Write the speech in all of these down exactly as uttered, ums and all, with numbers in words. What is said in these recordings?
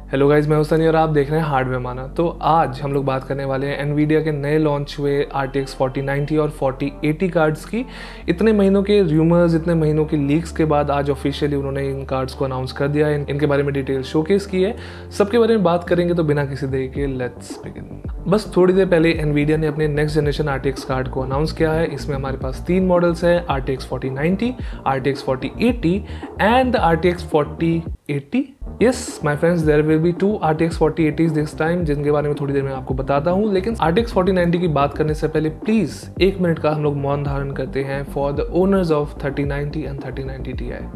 Hello guys, मैं हूं सनी और आप देख रहे हैं हार्डवेयर माना। तो आज हम लोग बात करने वाले हैं एनवीडिया के नए लॉन्च हुए R T X forty ninety और फोर्टी एटी कार्ड्स की। इतने महीनों के र्यूमर्स, इतने महीनों की लीक्स के बाद आज ऑफिशियली उन्होंने इन कार्ड्स को अनाउंस कर दिया है। इनके बारे में डिटेल शोकेस की है, सबके बारे में बात करेंगे। तो बिना किसी देरी के लेट्स बिगिन। बस थोड़ी देर पहले एनवीडिया ने अपने next generation R T X card को अनाउंस किया है। इसमें हमारे पास तीन मॉडल्स हैं, R T X forty ninety, R T X forty eighty and R T X forty eighty. Yes my friends, there will be two R T X forty eighties this time, जिनके बारे में थोड़ी देर में आपको बताता हूँ। लेकिन R T X forty ninety की बात करने से पहले प्लीज एक मिनट का हम लोग मौन धारण करते हैं for the owners of thirty ninety and thirty ninety T I.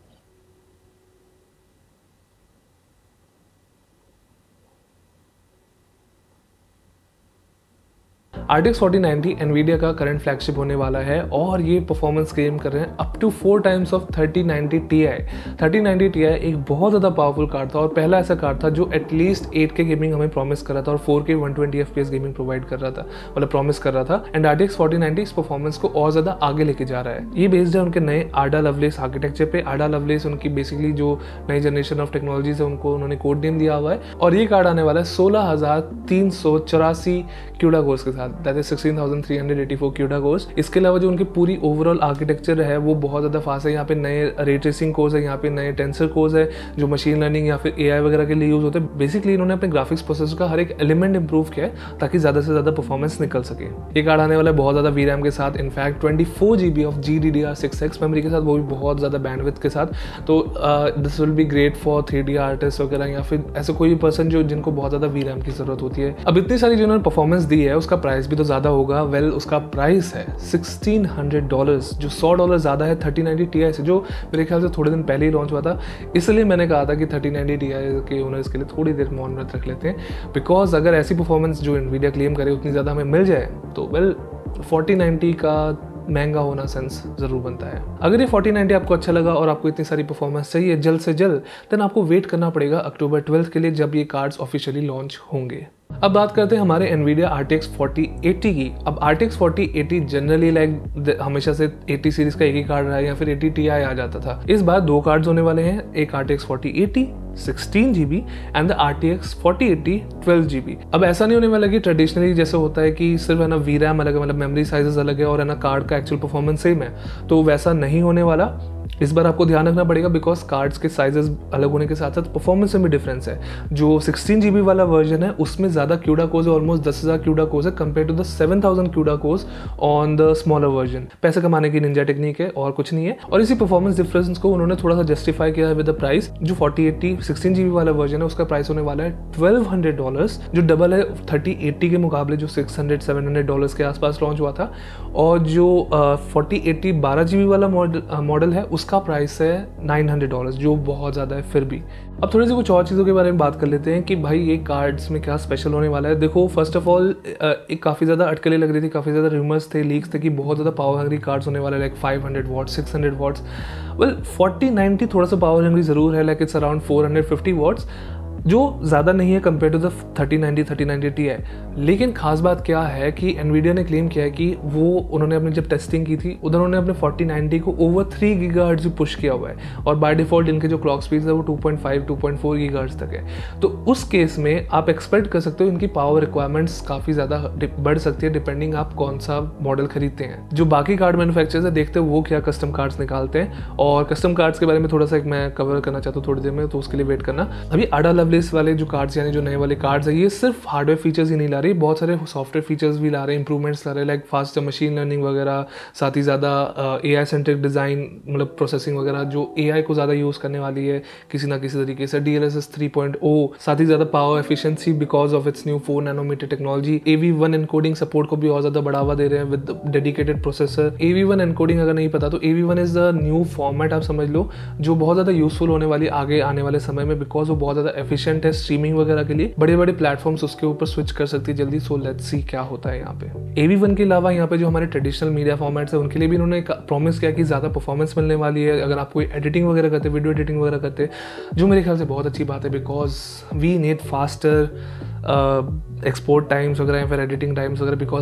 R T X forty ninety Nvidia का करंट फ्लैगशिप होने वाला है और ये परफॉर्मेंस क्लेम कर रहे हैं up to four times of thirty ninety T I. Thirty ninety T I एक बहुत ज़्यादा पावरफुल कार्ड था और पहला ऐसा कार्ड था जो एटलीस्ट एट के गेमिंग हमें प्रॉमिस कर रहा था और four K one twenty F P S gaming provide कर रहा था, मतलब प्रॉमिस कर रहा था। And R T X forty ninety इस परफॉर्मेंस को और ज़्यादा आगे लेके जा रहा है। ये बेस्ड है उनके नए आडा लवलेस आर्किटेक्चर पे। आडा लवलेस उनकी बेसिकली जो नई जनरेशन ऑफ टेक्नोलॉजीज है उनको उन्होंने कोड नेम दिया हुआ है और ये कार्ड आने वाला है सोलह हजार तीन सौ चौरासी क्यूडा कोर्स के साथ, that is sixteen thousand three hundred eighty four CUDA cores. इसके अलावा जो उनकी पूरी ओवरऑल आर्किटेक्चर है वो बहुत ज़्यादा फास्ट है। यहाँ पे नए रे ट्रेसिंग कोर्स है, यहाँ पे नए टेंसर कोर्स है जो मशीन लर्निंग या फिर ए आई वगैरह के लिए यूज होते हैं। बेसिकली इन्होंने अपने ग्राफिक्स प्रोसेसर का हर एक एलिमेंट इंप्रूव किया है ताकि ज़्यादा से ज़्यादा परफॉर्मेंस निकल सके। ये कार्ड आने वाला है बहुत ज़्यादा वी रैम के साथ, in fact twenty four G B of G D D R six X memory के साथ, वो भी बहुत ज़्यादा बैंडविड्थ के साथ। तो this will be great for three D artist वगैरह या फिर ऐसे कोई भी पर्सन जो जिनको बहुत ज़्यादा वी रैम की जरूरत होती है। अब इतनी सारी जिन्होंने परफॉर्मेंस दी है उसका प्राइस भी तो ज़्यादा होगा। वेल well, उसका प्राइस है सिक्सटीन हंड्रेड डॉलर्स, जो सौ डॉलर ज़्यादा है थर्टी नाइंटी टी आई से, जो मेरे ख्याल से थोड़े दिन पहले ही लॉन्च हुआ था। इसलिए मैंने कहा था कि थर्टी नाइंटी टी आई के ओनर्स के लिए थोड़ी देर मौन व्रत रख लेते हैं, बिकॉज अगर ऐसी परफॉर्मेंस जो एनवीडिया क्लेम करे उतनी ज़्यादा हमें मिल जाए तो वेल फोर्टी नाइंटी का महंगा होना सेंस जरूर बनता है। अगर ये फोर्टी नाइंटी आपको अच्छा लगा और आपको इतनी सारी परफॉर्मेंस चाहिए जल्द से जल्द, देन आपको वेट करना पड़ेगा अक्टूबर ट्वेल्थ के लिए, जब ये कार्ड्स ऑफिशियली लॉन्च होंगे। अब बात करते हैं हमारे Nvidia R T X forty eighty की। अब R T X forty eighty generally like हमेशा से एटी सीरीज का एक ही कार्ड रहा है या फिर एटी टी आई आ जाता था। इस बार दो कार्ड्स होने वाले हैं, एक R T X forty eighty sixteen G B and the R T X forty eighty twelve G B. अब ऐसा नहीं होने वाला कि ट्रेडिशनली जैसे होता है कि सिर्फ है ना वी रैम अलग है, मतलब मेमोरी साइजेस अलग है और है ना कार्ड का एक्चुअल परफॉर्मेंस सेम है, तो वैसा नहीं होने वाला। इस बार आपको ध्यान रखना पड़ेगा बिकॉज कार्ड्स के साइजेस अलग होने के साथ साथ परफॉर्मेंस में भी डिफरेंस है। जो सिक्सटीन जी बी वाला वर्जन है उसमें ज़्यादा क्यूडा कोर्स है, ऑलमोस्ट दस हज़ार क्यूडा कोर्स है compare to the seven thousand CUDA cores on the smaller version. पैसे कमाने की निंजा टेक्निक है और कुछ नहीं है। और इसी परफॉर्मेंस डिफरेंस को उन्होंने थोड़ा सा जस्टिफाई किया है विद द प्राइस। जो forty eighty sixteen G B वाला वर्जन है उसका प्राइस होने वाला है ट्वेल्व हंड्रेड डॉलर्स, जो डबल है थर्टी एटी के मुकाबले जो six hundred seven hundred dollars के आसपास लॉन्च हुआ था। और जो फोर्टी एटी बारह जी बी वाला मॉडल है उसका प्राइस है नाइन हंड्रेड डॉलर्स, जो बहुत ज़्यादा है फिर भी। अब थोड़ी सी कुछ और चीज़ों के बारे में बात कर लेते हैं कि भाई ये कार्ड्स में क्या स्पेशल होने वाला है। देखो, फर्स्ट ऑफ ऑल एक काफ़ी ज़्यादा अटकलें लग रही थी, काफ़ी ज़्यादा रूमर्स थे, लीक्स थे कि बहुत ज़्यादा पावर हंग्री कार्ड्स होने वाले, like five hundred watts, six hundred watts. Well forty ninety थोड़ा सा पावर हंग्री ज़रूर है, like it's around four hundred fifty watts, जो ज़्यादा नहीं है compare to the thirty ninety thirty ninety T I. लेकिन खास बात क्या है कि एनवीडिया ने क्लेम किया है कि वो उन्होंने अपनी जब टेस्टिंग की थी उधर उन्होंने अपने फोर्टी नाइंटी को ओवर थ्री गीगाहर्ट्ज़ भी पुश किया हुआ है और बाय डिफॉल्ट इनके जो क्लॉक स्पीड है वो two point five two point four gigahertz तक है। तो उस केस में आप एक्सपेक्ट कर सकते हो इनकी पावर रिक्वायरमेंट्स काफ़ी ज़्यादा बढ़ सकती है डिपेंडिंग आप कौन सा मॉडल खरीदते हैं। जो बाकी कार्ड मैन्युफैक्चरर्स है देखते हैं वो क्या कस्टम कार्ड्स निकालते हैं, और कस्टम कार्ड्स के बारे में थोड़ा सा एक मैं कवर करना चाहता हूँ थोड़ी देर में, तो उसके लिए वेट करना। अभी आडा लवलेस वाले जो कार्ड्स यानी जो नए वाले कार्ड्स है ये सिर्फ हार्डवेयर फीचर्स ही नहीं ला रही, बहुत सारे सॉफ्टवेयर फीचर्स भी ला रहे हैं, इंप्रूवमेंट्स ला रहे हैं, लाइक फास्ट मशीन लर्निंग वगैरह, साथ ही ज़्यादा ए आई सेंट्रिक डिज़ाइन, मतलब प्रोसेसिंग वगैरह जो ए आई को ज़्यादा यूज़ करने वाली है किसी ना किसी तरीके से, D L S S three point O, साथ ही ज़्यादा power efficiency because of its new four nanometre technology. A V one encoding support को भी और ज़्यादा बढ़ावा दे रहे हैं with dedicated processor. A V one encoding अगर नहीं पता तो A V one is the new format, आप समझ लो, जो बहुत ज़्यादा यूजफुल होने वाली आगे आने वाले समय में, बिकॉज वो बहुत ज़्यादा एफिशिएंट है स्ट्रीमिंग वगैरह के लिए। बड़े बड़े प्लेटफॉर्म्स उसके ऊपर स्विच कर सकती है जल्दी। सो लेट्स सी क्या होता है यहाँ पे। ए वी वन के अलावा यहाँ पे जो हमारे ट्रेडिशनल मीडिया फॉर्मेट्स है उनके लिए भी इन्होंने प्रॉमिस किया कि ज़्यादा परफॉर्मेंस मिलने वाली है अगर आप कोई एडिटिंग वगैरह करते, वीडियो एडिटिंग वगैरह करते, जो मेरे ख्याल से बहुत अच्छी बात है because we need faster export times वगैरह या फिर एडिटिंग टाइम्स वगैरह, बिकॉज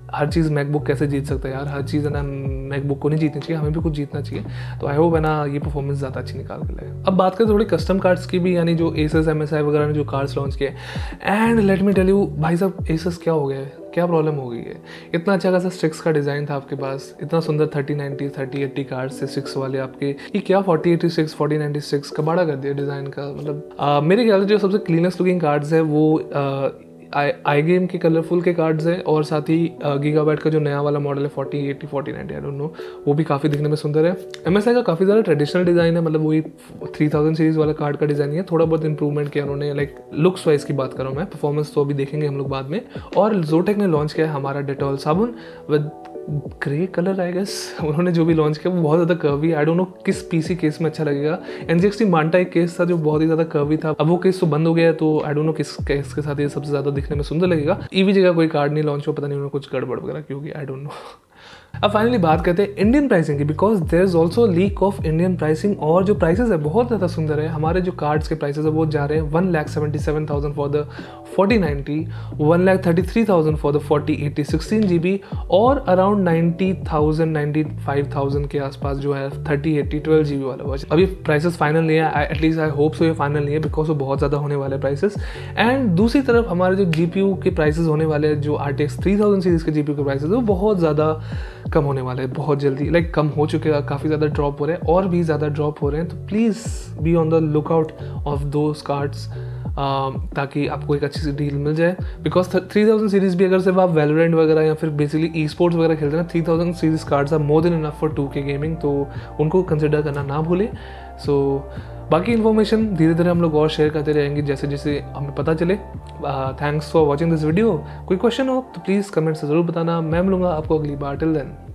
हर चीज़ मैकबुक कैसे जीत सकता है यार, हर चीज़ है ना मैकबुक को नहीं जीतनी चाहिए, हमें भी कुछ जीतना चाहिए। तो आई होप है ना ये परफॉर्मेंस ज़्यादा अच्छी निकाल के लाए। अब बात करें थोड़ी कस्टम कार्ड्स की भी, यानी जो एसस एम एस आई वगैरह ने जो कार्ड्स लॉन्च किए, and let me tell you भाई साहब एसस क्या हो गया है, क्या प्रॉब्लम हो गई है। इतना अच्छा खासा स्ट्रिक्स का डिज़ाइन था आपके पास, इतना सुंदर thirty ninety thirty eighty card से सिक्स वाले आपके, ये क्या forty eighty six forty ninety six कबाड़ा कर दिया डिज़ाइन का। मतलब आ, मेरे ख्याल से जो सबसे क्लीनेस्ट लुकिंग कार्ड्स है वो आ, आई आई गेम के कलरफुल के कार्ड्स हैं, और साथ ही गीगाबाइट का जो नया वाला मॉडल है forty eighty forty ninety I don't know, वो भी काफ़ी दिखने में सुंदर है। एमएसआई का काफ़ी ज़्यादा ट्रेडिशनल डिज़ाइन है, मतलब वही थ्री थाउजेंड सीरीज़ वाला कार्ड का डिज़ाइन है, थोड़ा बहुत इंप्रूवमेंट किया उन्होंने, लाइक लुक्स वाइज की बात कर रहा हूँ मैं, परफॉर्मेंस तो अभी देखेंगे हम लोग बाद में। और जोटेक ने लॉन्च किया है हमारा डेटॉल साबुन with grey colour I guess, उन्होंने जो भी लॉन्च किया वो बहुत ज़्यादा कर्वी, आई डोंट नो किस पीसी केस में अच्छा लगेगा। एनजीएक्सटी मांटा एक केस था जो बहुत ही ज़्यादा कर्वी था, अब वो केस तो बंद हो गया है, तो आई डोंट नो किस केस के साथ ये सबसे ज़्यादा दिखने में सुंदर लगेगा। ईवी जगह कोई कार्ड नहीं लॉन्च हो, पता नहीं उन्होंने कुछ गड़बड़ वगैरह की होगी, आई डोंट नो। अब फाइनली बात करते हैं इंडियन प्राइसिंग की, because there is also leak of Indian pricing, और जो प्राइसेस है बहुत ज़्यादा सुंदर है। हमारे जो कार्ड्स के प्राइसेस है वो जा रहे हैं one lakh seventy seven thousand for the forty ninety, one lakh thirty three thousand for the forty eighty sixteen G B, और around ninety thousand ninety five thousand के आसपास जो है thirty eighty twelve G B वाला। अभी प्राइसेस फाइनल नहीं है, at least I hope so ये फाइनल नहीं है, बिकॉज वो बहुत ज़्यादा होने वाले प्राइसेस। एंड दूसरी तरफ हमारे जो जी पी यू के प्राइसेस होने वाले हैं, जो R T X three thousand series के जी पी यू के प्राइसेस वो बहुत ज़्यादा कम होने वाले हैं, बहुत जल्दी, लाइक कम हो चुके हैं, काफ़ी ज़्यादा ड्रॉप हो रहे हैं और भी ज़्यादा ड्रॉप हो रहे हैं। तो please be on the lookout of those cards, ताकि आपको एक अच्छी सी डील मिल जाए। बिकॉज थ्री थाउजेंड सीरीज़ भी अगर सिर्फ आप वैलोरेंट वगैरह या फिर बेसिकली ई स्पोर्ट्स वगैरह खेलते हैं ना, three thousand series cards are more than enough for two K gaming, तो उनको कंसिडर करना ना भूलें। सो बाकी इन्फॉर्मेशन धीरे धीरे हम लोग और शेयर करते रहेंगे जैसे जैसे हमें पता चले। Thanks for watching this video. कोई क्वेश्चन हो तो प्लीज़ कमेंट से ज़रूर बताना, मैं मिलूंगा आपको अगली बार। Till then.